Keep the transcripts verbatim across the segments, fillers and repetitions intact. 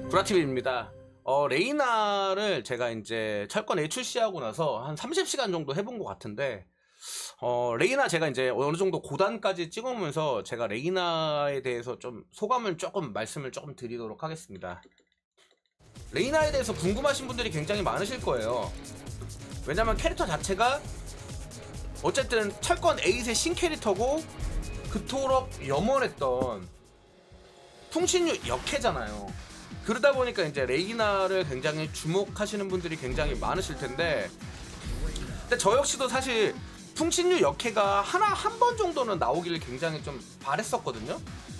구라티비입니다. 어, 레이나를 제가 이제 철권 A 출시하고 나서 한 삼십 시간 정도 해본 것 같은데, 어, 레이나 제가 이제 어느 정도 고단까지 찍으면서 제가 레이나에 대해서 좀 소감을 조금 말씀을 조금 드리도록 하겠습니다. 레이나에 대해서 궁금하신 분들이 굉장히 많으실 거예요. 왜냐면 캐릭터 자체가 어쨌든 철권 에잇의 신캐릭터고 그토록 염원했던 통신류 역캐잖아요. 그러다 보니까 이제 레이나를 굉장히 주목하시는 분들이 굉장히 많으실 텐데, 근데 저 역시도 사실 통신류 역캐가 하나 한 번 정도는 나오기를 굉장히 좀 바랬었거든요.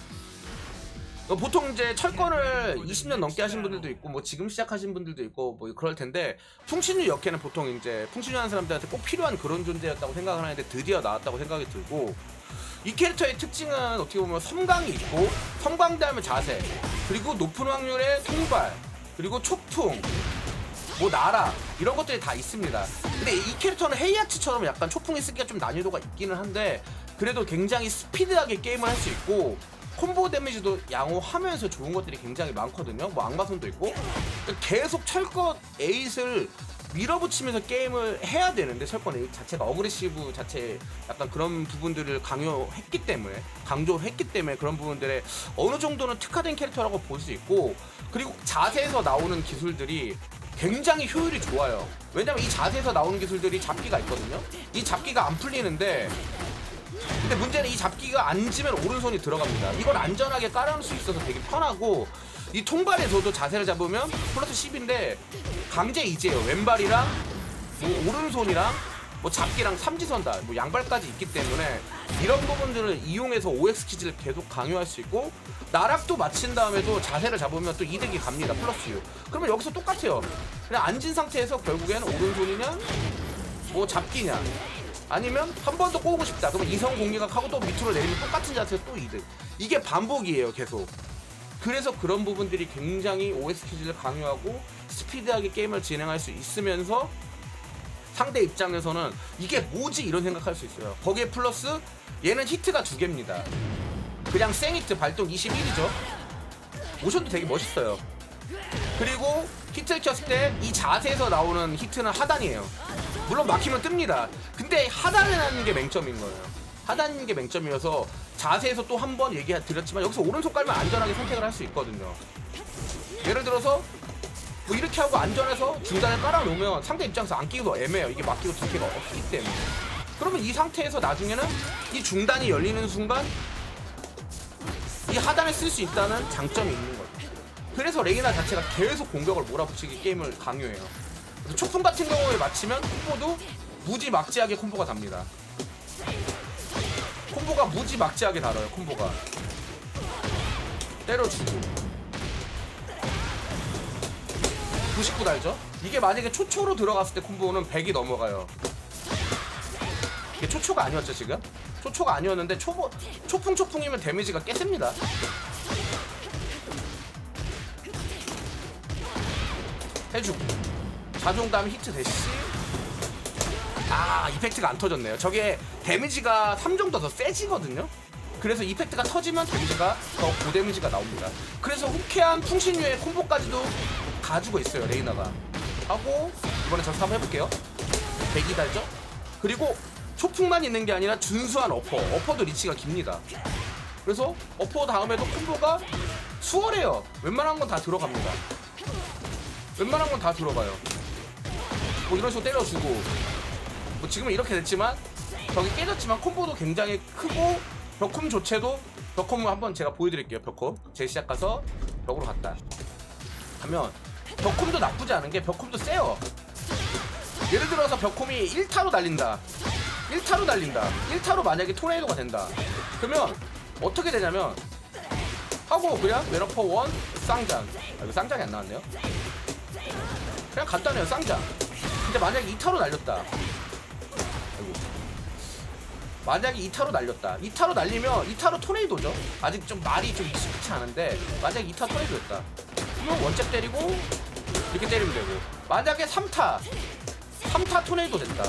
보통 이제 철권을 이십 년 넘게 하신 분들도 있고 뭐 지금 시작하신 분들도 있고 뭐 그럴 텐데, 풍신류 역캐는 보통 이제 풍신류 하는 사람들한테 꼭 필요한 그런 존재였다고 생각을 하는데 드디어 나왔다고 생각이 들고, 이 캐릭터의 특징은 어떻게 보면 섬광이 있고 섬광다음에 자세, 그리고 높은 확률의 통발, 그리고 초풍, 뭐 나라 이런 것들이 다 있습니다. 근데 이 캐릭터는 헤이아츠처럼 약간 초풍이 쓰기가 좀 난이도가 있기는 한데, 그래도 굉장히 스피드하게 게임을 할 수 있고 콤보 데미지도 양호하면서 좋은 것들이 굉장히 많거든요. 뭐 악마손도 있고. 계속 철권 에잇을 밀어붙이면서 게임을 해야 되는데, 철권 에잇 자체가 어그레시브 자체 약간 그런 부분들을 강요했기 때문에 강조를 했기 때문에 그런 부분들에 어느 정도는 특화된 캐릭터라고 볼 수 있고, 그리고 자세에서 나오는 기술들이 굉장히 효율이 좋아요. 왜냐면 이 자세에서 나오는 기술들이 잡기가 있거든요. 이 잡기가 안 풀리는데, 근데 문제는 이 잡기가 앉으면 오른손이 들어갑니다. 이걸 안전하게 깔아놓을 수 있어서 되게 편하고, 이 통발에서도 자세를 잡으면 플러스 십인데 강제 이제요. 왼발이랑 뭐 오른손이랑 뭐 잡기랑 삼지선 다 뭐 양발까지 있기 때문에 이런 부분들을 이용해서 오엑스 키즈를 계속 강요할 수 있고, 나락도 맞힌 다음에도 자세를 잡으면 또 이득이 갑니다. 플러스 육. 그러면 여기서 똑같아요. 그냥 앉은 상태에서 결국에는 오른손이냐 뭐 잡기냐, 아니면 한 번 더 꼬고 싶다 그러면 이성 공략하고 또 밑으로 내리면 똑같은 자세에서 또 이득. 이게 반복이에요, 계속. 그래서 그런 부분들이 굉장히 오엑스 퀴즈를 강요하고 스피드하게 게임을 진행할 수 있으면서 상대 입장에서는 이게 뭐지 이런 생각할 수 있어요. 거기에 플러스 얘는 히트가 두 개입니다. 그냥 생히트 발동 이십일이죠 모션도 되게 멋있어요. 그리고 히트를 켰을 때 이 자세에서 나오는 히트는 하단이에요. 물론 막히면 뜹니다. 근데 하단을 하는 게 맹점인 거예요. 하단인 게 맹점이어서 자세에서 또 한 번 얘기 드렸지만, 여기서 오른손 깔면 안전하게 선택을 할 수 있거든요. 예를 들어서 뭐 이렇게 하고 안전해서 중단을 깔아놓으면 상대 입장에서 안 끼기도 애매해요. 이게 막히고 두 개가 없기 때문에. 그러면 이 상태에서 나중에는 이 중단이 열리는 순간 이 하단을 쓸 수 있다는 장점이 있는 거예요. 그래서 레이나 자체가 계속 공격을 몰아붙이기 게임을 강요해요. 그래서 초풍 같은 경우에 맞히면 콤보도 무지막지하게 콤보가 답니다. 콤보가 무지막지하게 달아요. 콤보가 때려주고 구십구 달죠? 이게 만약에 초초로 들어갔을 때 콤보는 백이 넘어가요. 이게 초초가 아니었죠 지금? 초초가 아니었는데 초보, 초풍 초풍이면 데미지가 꽤 셉니다. 해주고 자동 다음에 히트 대시. 아, 이펙트가 안 터졌네요. 저게 데미지가 삼 정도 더 세지거든요. 그래서 이펙트가 터지면 데미지가 더 고데미지가 나옵니다. 그래서 후쾌한 풍신류의 콤보까지도 가지고 있어요 레이나가. 하고 이번에 전사 한번 해볼게요. 백이 달죠? 그리고 초풍만 있는 게 아니라 준수한 어퍼, 어퍼도 리치가 깁니다. 그래서 어퍼 다음에도 콤보가 수월해요. 웬만한 건 다 들어갑니다. 웬만한 건 다 들어가요. 뭐 이런 식으로 때려주고, 뭐 지금은 이렇게 됐지만 벽이 깨졌지만 콤보도 굉장히 크고, 벽콤 조체도, 벽콤을 한번 제가 보여드릴게요. 벽콤 재시작 가서 벽으로 갔다 하면 벽콤도 나쁘지 않은 게 벽콤도 세요. 예를 들어서 벽콤이 일 타로 날린다 일 타로 날린다 일 타로 만약에 토네이도가 된다 그러면 어떻게 되냐면, 하고 그냥 웨러퍼 원 쌍장. 아, 이거 쌍장이 안 나왔네요. 그냥 간단해요, 쌍장. 근데 만약에 이 타로 날렸다, 만약에 이 타로 날렸다 이 타로 날리면 이 타로 토네이도죠. 아직 좀 말이 좀 익숙치 않은데, 만약에 이 타 토네이도였다 그러면 원잽 때리고 이렇게 때리면 되고, 만약에 삼 타 삼 타 토네이도 됐다,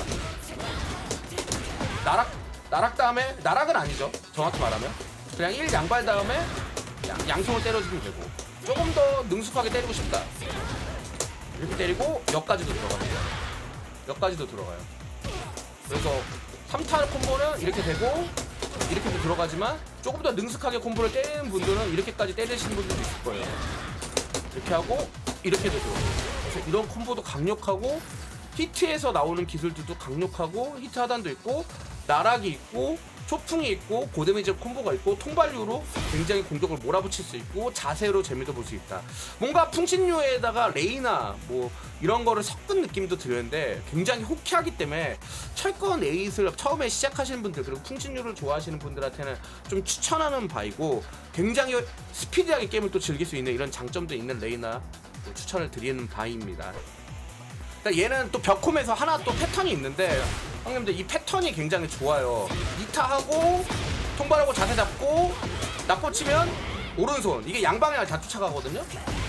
나락 나락 다음에, 나락은 아니죠 정확히 말하면 그냥 일 양발 다음에 양, 양손을 때려주면 되고, 조금 더 능숙하게 때리고 싶다. 이렇게 때리고 역까지도 들어갑니다. 역까지도 들어가요. 그래서 삼 타 콤보는 이렇게 되고 이렇게도 들어가지만 조금 더 능숙하게 콤보를 때리는 분들은 이렇게까지 때리시는 분들도 있을 거예요. 이렇게 하고 이렇게도 들어가요. 그래서 이런 콤보도 강력하고 히트에서 나오는 기술들도 강력하고 히트 하단도 있고 나락이 있고 초풍이 있고 고데미지 콤보가 있고 통발류로 굉장히 공격을 몰아붙일 수 있고 자세로 재미도 볼 수 있다. 뭔가 풍신류에다가 레이나 뭐 이런 거를 섞은 느낌도 드는데 굉장히 호쾌하기 때문에 철권 에잇을 처음에 시작하시는 분들 그리고 풍신류를 좋아하시는 분들한테는 좀 추천하는 바이고 굉장히 스피디하게 게임을 또 즐길 수 있는 이런 장점도 있는 레이나 추천을 드리는 바입니다. 그러니까 얘는 또 벽홈에서 하나 또 패턴이 있는데 형님들 이 패턴이 굉장히 좋아요. 이타하고 통발하고 자세 잡고 낙고 치면 오른손 이게 양방향을 다 쫓아가거든요.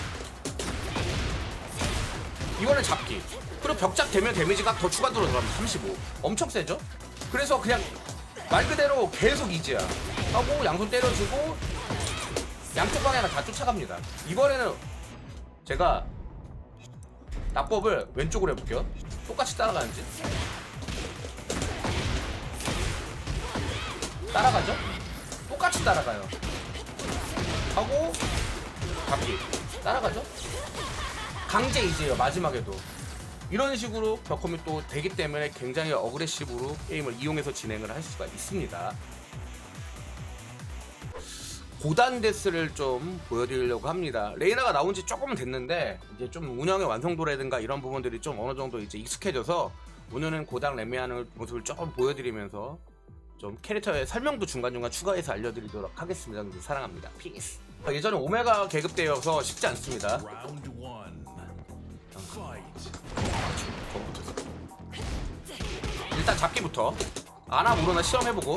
이거는 잡기 그리고 벽작 되면 데미지가 더 추가로 들어갑니다. 삼십오 엄청 세죠. 그래서 그냥 말 그대로 계속 이지야 하고 양손 때려주고 양쪽 방향을 다 쫓아갑니다. 이번에는 제가 낙법을 왼쪽으로 해볼게요. 똑같이 따라가는지 따라가죠? 똑같이 따라가요. 하고 잡기 따라가죠? 강제 이제요. 마지막에도 이런 식으로 벽홈이 또 되기 때문에 굉장히 어그레시브로 게임을 이용해서 진행을 할 수가 있습니다. 고단 데스를 좀 보여드리려고 합니다. 레이나가 나온 지 조금 됐는데 이제 좀 운영의 완성도라든가 이런 부분들이 좀 어느 정도 이제 익숙해져서 오늘은 고단 레미하는 모습을 조금 보여드리면서 좀 캐릭터의 설명도 중간중간 추가해서 알려드리도록 하겠습니다. 사랑합니다. 피스. 예전에 오메가 계급대여서 쉽지 않습니다. 일단 잡기부터 아나 모르나 실험해보고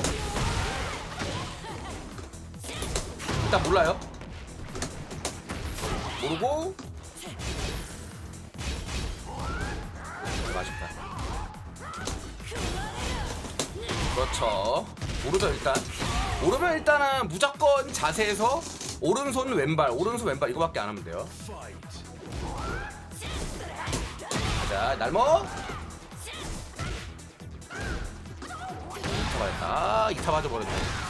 일단 몰라요. 모르고 맛있다. 그렇죠. 모르죠. 일단 모르면 일단은 무조건 자세에서 오른손 왼발 오른손 왼발 이거밖에 안 하면 돼요. 자 날먹 이타 맞았다. 이타 맞아버렸네.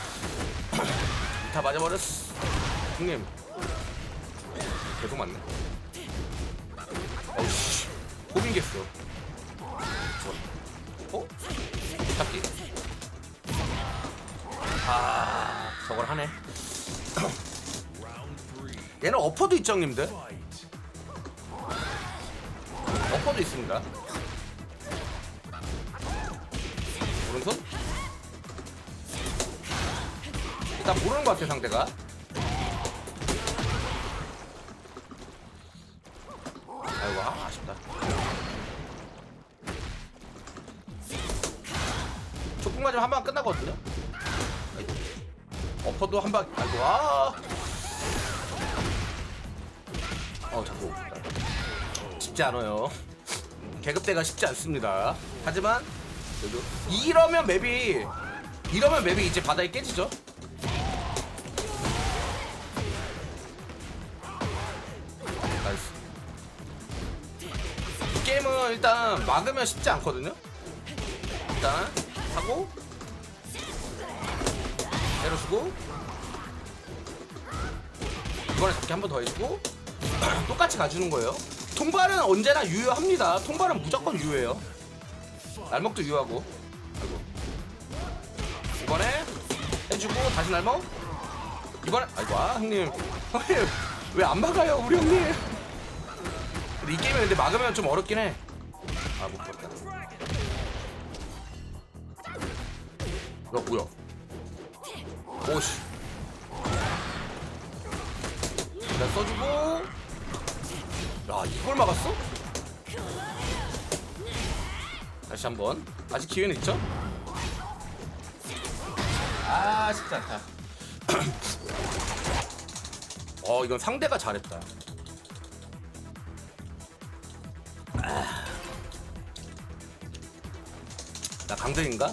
이타 맞아버렸어. 형님 계속 맞네. 어우씨 고민겠어. 어? 잡기. 아 저걸 하네. 얘는 어퍼도 있죠 형님들. 어퍼도 있습니다. 오른손? 일단 모르는 것 같아 상대가. 아이고 아, 아쉽다. 촉풍 맞으면 한 방 끝나거든요. 아이고. 어퍼도 한 방. 아이고 아. 어 자꾸 쉽지 않아요. 계급대가 쉽지 않습니다. 하지만 그래도 이러면 맵이 이러면 맵이 이제 바닥에 깨지죠. 나이스. 이 게임은 일단 막으면 쉽지 않거든요. 일단 하고 때려주고 이번에 잡기 한 번 더 해주고 똑같이 가주는 거예요. 통발은 언제나 유효합니다. 통발은 무조건 유효해요. 날먹도 유효하고. 아이고. 이번에 해주고 다시 날먹. 이번에 아이고 아 형님 형님 왜 안 막아요 우리 형님. 근데 이 게임은 근데 막으면 좀 어렵긴 해. 아 못 봤다. 야 뭐야 오씨. 일단 써주고. 야 이걸 막았어? 다시 한번. 아직 기회는 있죠? 아 쉽지 않다. 어 이건 상대가 잘했다. 아. 나 강등인가?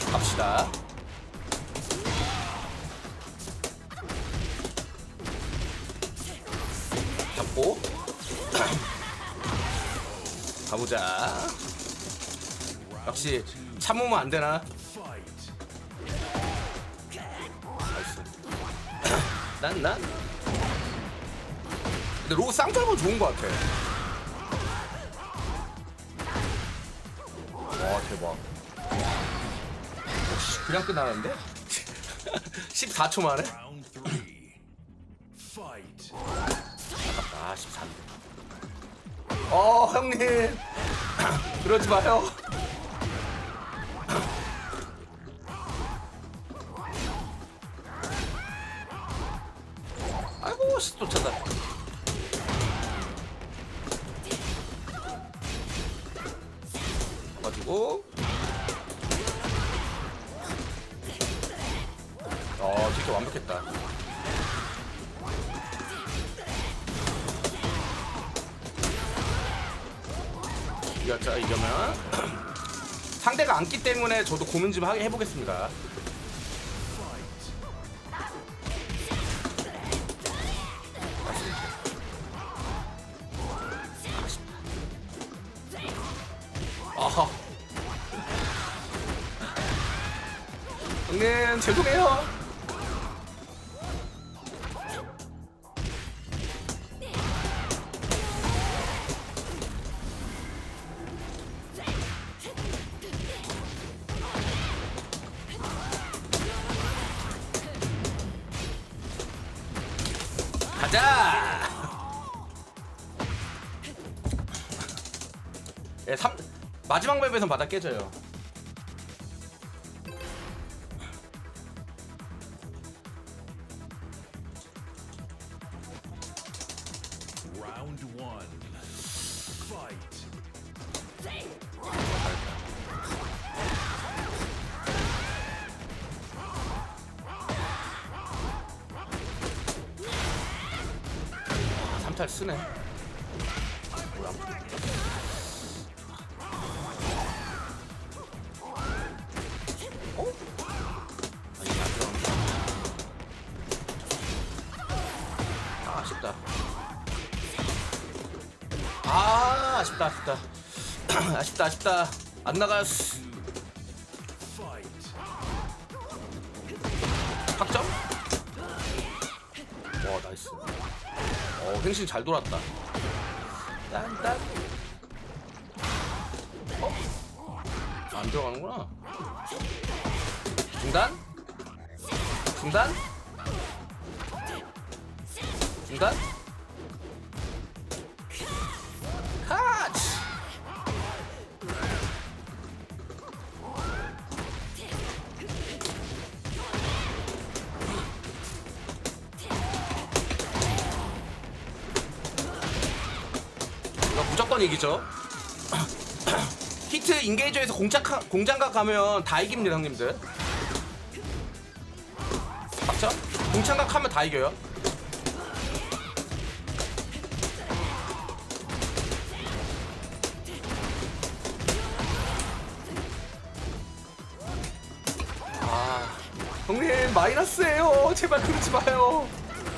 갑시다. 잡고 가보자. 역시 참으면 안 되나? 나이스. 난, 난. 근데 로우 쌍절곤 좋은 것 같아. 와, 대박. 오씨, 그냥 끝나는데? 십사 초 만에? 아, 십삼. 어, 형님. 그러지 마요. 아이고, 또 찾아. 가지고. 어, 진짜 완벽했다. 이겼죠, 이겨면. 상대가 안기 때문에 저도 고민 좀 하게 해보겠습니다. 아하. 형님, 죄송해요. 가자. 예, 삼, 마지막 맵에선 바닥 깨져요. Round one. Fight. 삼탈 쓰네. 뭐야? 어? 아니, 안 들어간다. 아, 아쉽다. 아, 아쉽다, 아쉽다. 아쉽다, 아쉽다. 안 나갔어. 확정? 와, 나이스. 어, 횡신 잘 돌았다. 딴딴. 어? 안 들어가는구나. 중단? 중단? 중단? 카치! 이거 무조건 이기죠. 히트 인게이저에서 공장각, 공장각 가면 다 이깁니다, 형님들. 맞죠? 공장각 하면 다 이겨요. 아, 형님 마이너스예요. 제발 그러지 마요.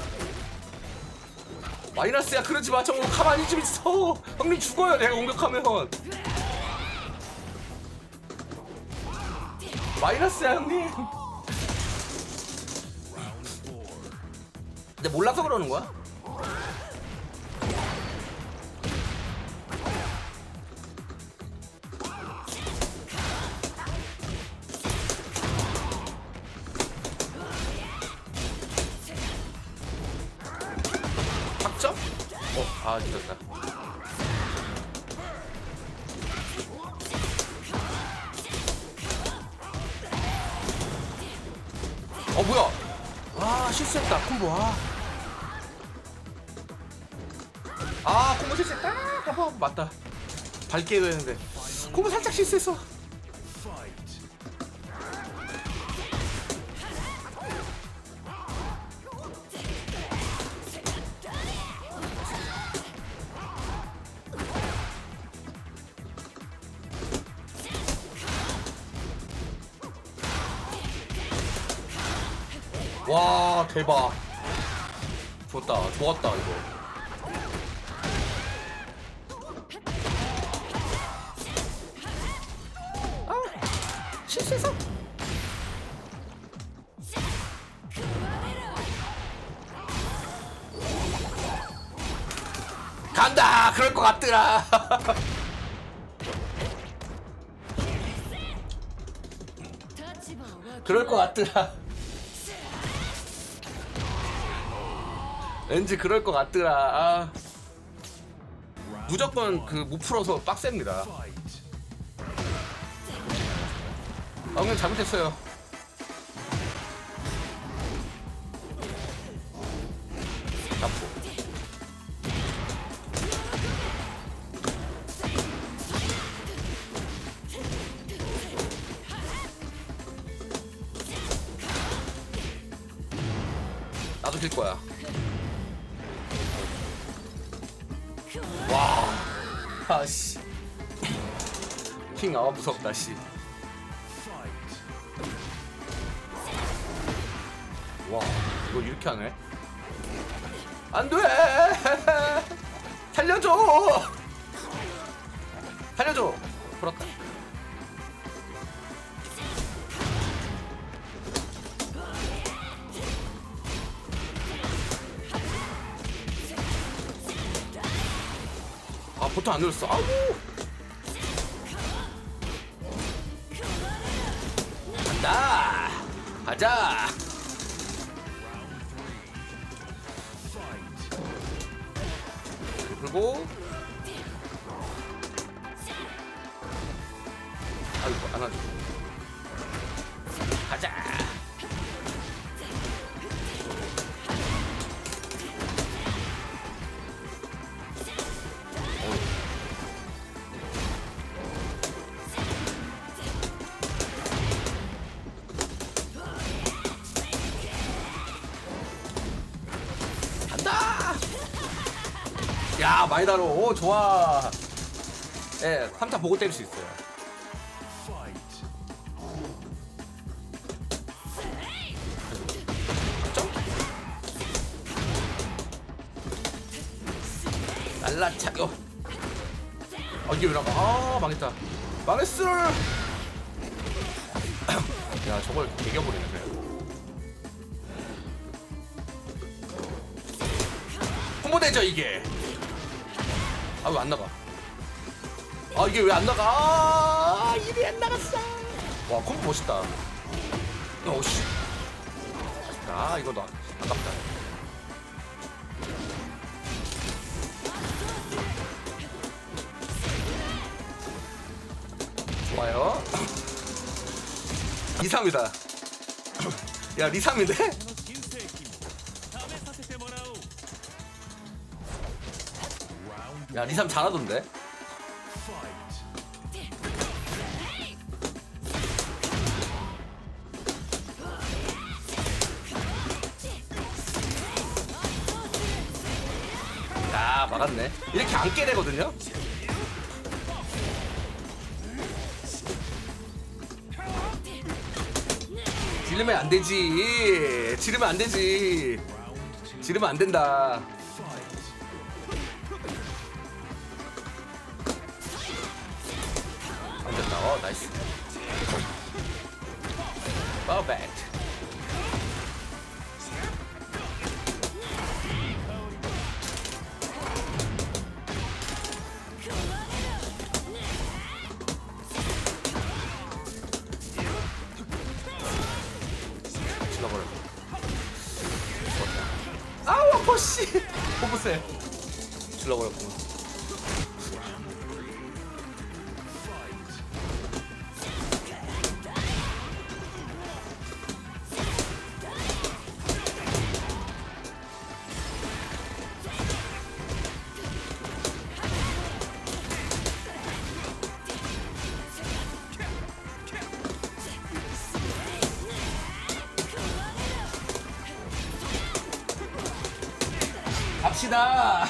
마이너스야, 그러지 마. 저 가만히 좀 있어. 형님 죽어요, 내가 공격하면. 마이너스야, 형님. 근데 몰라서 그러는 거야? 학점? 어, 아, 늦었다. 어, 뭐야? 아, 실수했다. 콤보. 아, 아 콤보 실수했다. 아, 맞다. 밝게 해야 되는데. 콤보 살짝 실수했어. 와 대박. 좋았다 좋았다 이거. 아 실수했어. 간다. 그럴 것 같더라. 그럴 것 같더라. 왠지 그럴 것 같더라. 아. 무조건 그 못 풀어서 빡셉니다. 아 그냥 잘못했어요. 잡고. 나도 킬 거야. 와, 아씨, 킹 아와 무섭다 씨. 와, 이거 이렇게 하네? 안 돼! 살려줘! 살려줘! 풀었다. 아, 보통 안 눌렀어. 아우! 간다! 가자! 그리고 아이고 안아줘. 가자. 간다. 야 많이 다뤄. 오 좋아. 예, 삼 타 보고 때릴 수 있어요. 날라차겨. 아 이게 왜 나가? 아 망했다. 망했어. 야 저걸 개겨버리네 그냥. 홍보대죠 이게. 아 왜 안 나가? 아 이게 왜 안 나가? 아 이게 안 나갔어. 와 콤보 멋있다. 어씨. 아 이거 너 아깝다. 좋아요. 이삼이다. 야 리삼인데? 야 리삼 잘하던데? 야 막았네. 이렇게 안 깨되거든요? 지르면 안 되지. 지르면 안 되지. 지르면 안 된다. 안 됐다. 어, 나이스. 퍼펙트. 아우 아파 씨. 호보세 질러버렸구나. 갑시다.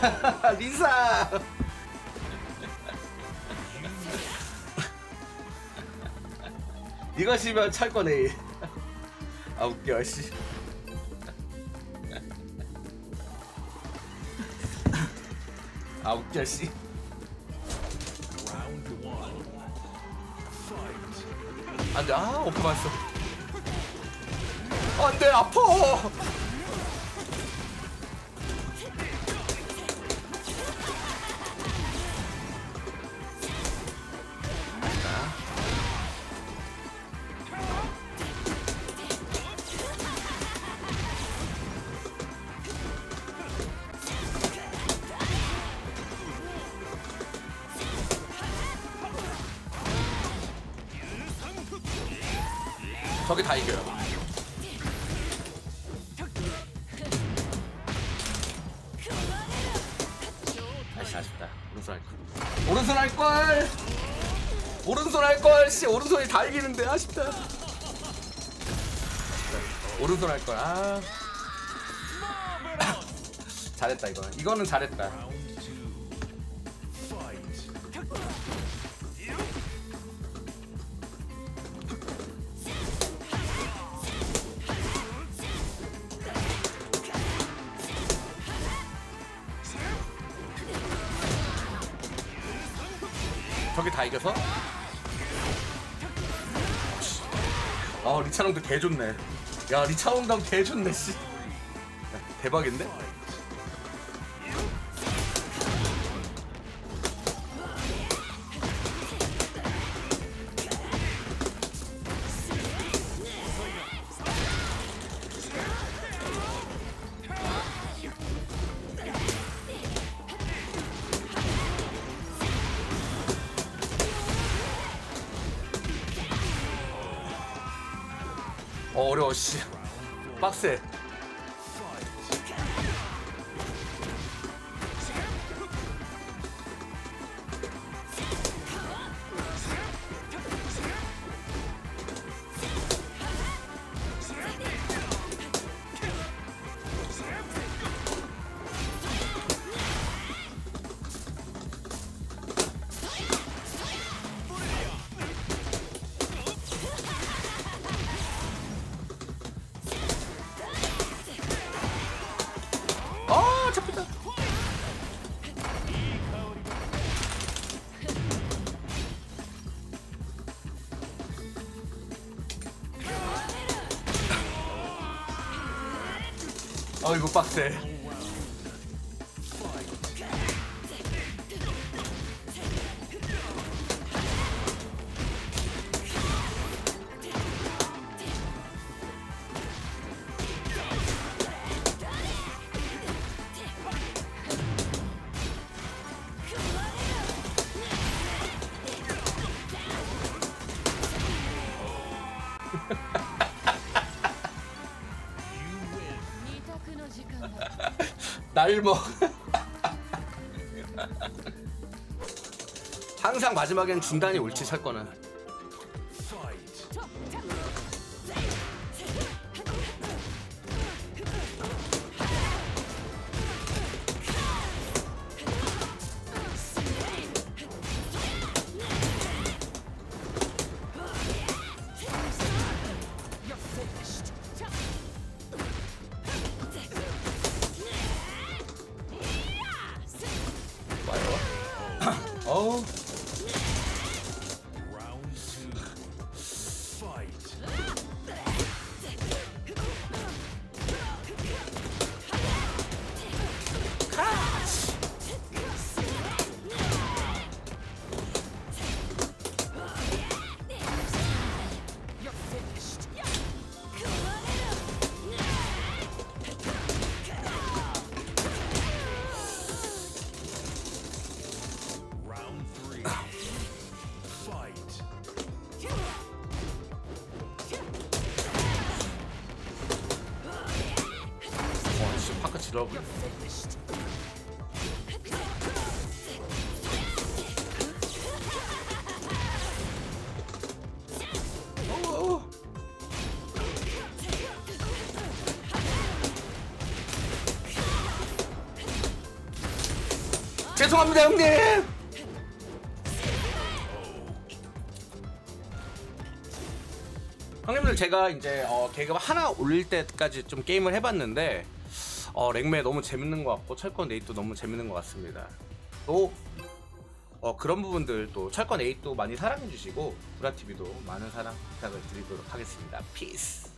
리사. 이것이면 철거네. 아 웃겨 씨. 아 웃겨 씨. Round one. Fight. 안돼. 아 오프 맞았어. 안돼 아파. 저게 다 이겨요. 아이씨 아쉽다. 오른손 할걸. 오른손 할걸. 오른손 할걸. 씨 오른손이 다 이기는데 아쉽다. 오른손 할걸. 아. 잘했다 이거. 이거는 잘했다. Round two. Fight. 저게 다 이겨서? 아 리차롱도 개 좋네. 야 리차롱도 개 좋네 씨. 야, 대박인데? 어 어려워 씨. 빡세. 아 잡혔다. 어 이거 빡세. 날 먹. 항상 마지막엔 중단이 옳지 살 거는. Fight. 어우. Round two. Fight. Round three. Fight. 와, 씨, 파크 지러고. 어우. 죄송합니다 형님. 형님들 제가 이제 어, 계급 하나 올릴 때까지 좀 게임을 해봤는데 어, 랭매 너무 재밌는 것 같고 철권 에잇도 너무 재밌는 것 같습니다. 또 어, 그런 부분들 또 철권 에잇도 많이 사랑해주시고 구라티비도 많은 사랑 부탁을 드리도록 하겠습니다. 피스.